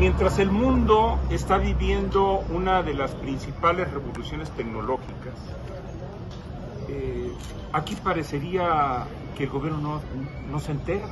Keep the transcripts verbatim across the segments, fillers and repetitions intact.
Mientras el mundo está viviendo una de las principales revoluciones tecnológicas, eh, aquí parecería que el gobierno no, no se entera.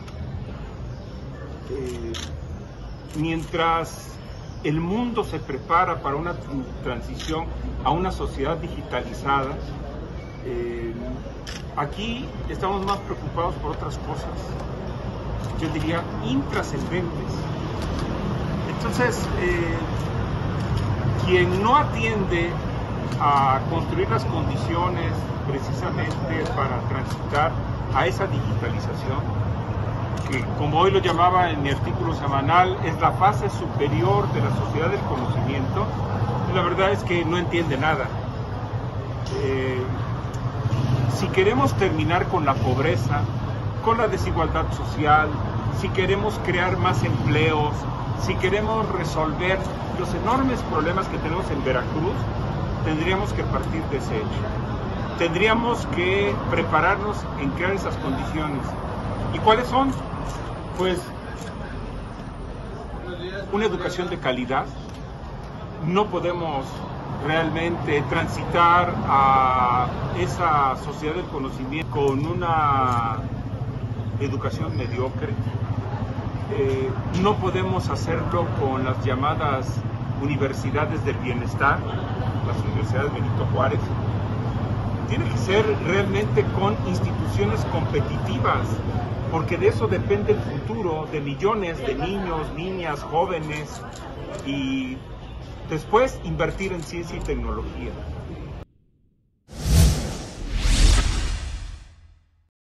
Eh, mientras el mundo se prepara para una transición a una sociedad digitalizada, eh, aquí estamos más preocupados por otras cosas, yo diría intrascendentes. Entonces, eh, quien no atiende a construir las condiciones precisamente para transitar a esa digitalización, que como hoy lo llamaba en mi artículo semanal, es la fase superior de la sociedad del conocimiento, la verdad es que no entiende nada. Eh, si queremos terminar con la pobreza, con la desigualdad social, si queremos crear más empleos, si queremos resolver los enormes problemas que tenemos en Veracruz, tendríamos que partir de ese hecho. Tendríamos que prepararnos en crear esas condiciones. ¿Y cuáles son? Pues una educación de calidad. No podemos realmente transitar a esa sociedad del conocimiento con una educación mediocre. Eh, no podemos hacerlo con las llamadas universidades del bienestar, las universidades Benito Juárez. Tiene que ser realmente con instituciones competitivas, porque de eso depende el futuro de millones de niños, niñas, jóvenes, y después invertir en ciencia y tecnología.